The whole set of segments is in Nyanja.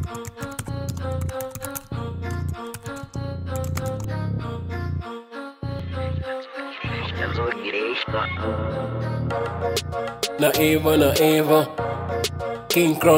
Naiva, King Cron.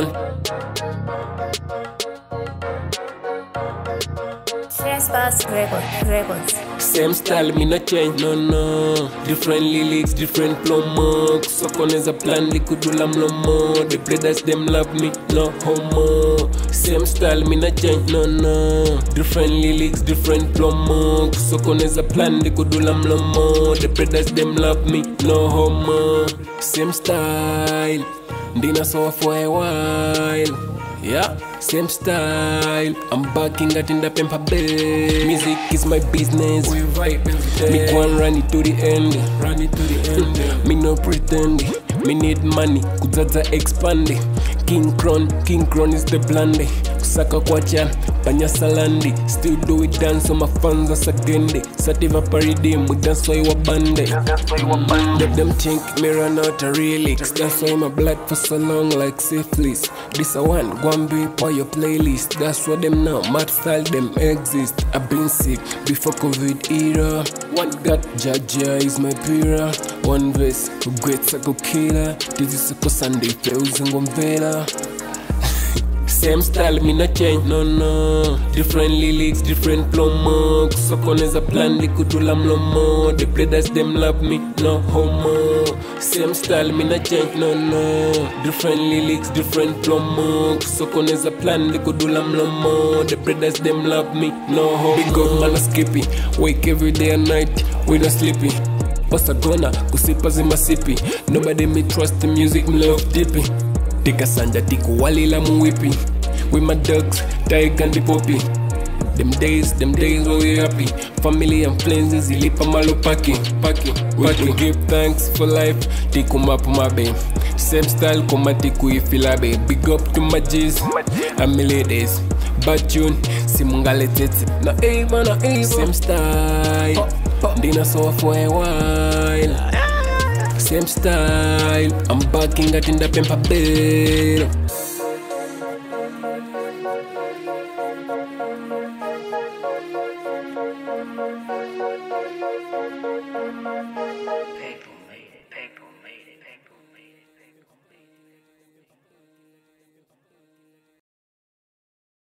Records. Same style, me no change, no. Different lyrics, different promo. So con is a plan, they could do lam more. The players them love me, no homo. Same style, me no change, no. Different lyrics, different promo. So con is a plan, they could do lam more. The players them love me, no homo. Same style, dinner so for a while. Yeah, same style. I'm backing at in the pamper bed. Music is my business. We vibe me go run it to the end. Me no pretend. Me need money. Kuzaza expand. King Cron is the blondie. Kusaka kwacha, panya salandi. Still do it dance on my fans as agende. Sativa paradigm, we dance why you bande. Let them think me run out of lyrics. That's why my black for so long like syphilis. This a one, go and be for your playlist. That's what them now, mad style them exist. I've been sick before COVID era. One got Jaja is my pira. One verse, great psycho killer. This is a Sunday, feels in Gombela. Same style, me no change, no. Different lyrics, different promo. So con is a plan, they could do lam more. The players them love me, no homo. Same style, me no change, no. Different lyrics, different promo. So con is a plan, they could do lam more. The players them love me, no homo. Big up man a skippy, wake every day and night, we no sleepy. What's a gonna, kusipa zimasipi. Nobody me trust the music, me love dippy. Take a sanja tiku walila muwipi. With my dogs, Tiger and the poppy. Them days where we happy. Family and friends is ilipa malo paki. We give thanks for life. Tiku mapu mabe. Same style koma tiku ifilabe. Big up to my G's and my ladies. Bad tune, simungale tete. Na eva. Same style. Dinner so for a while. Same style, I'm backing at in the pamper bed.